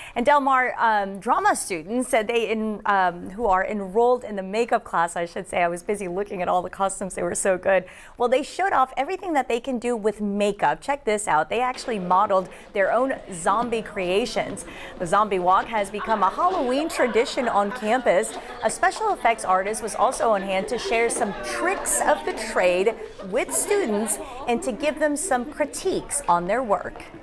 And Del Mar drama students said who are enrolled in the makeup class, I should say. I was busy looking at all the costumes. They were so good. Well, they showed off everything that they can do with makeup. Check this out. They actually modeled their own zombie creations. The zombie walk has become a Halloween tradition on campus. A special effects artist was also on hand to share some tricks of the trade with students and to give them some critiques on their work.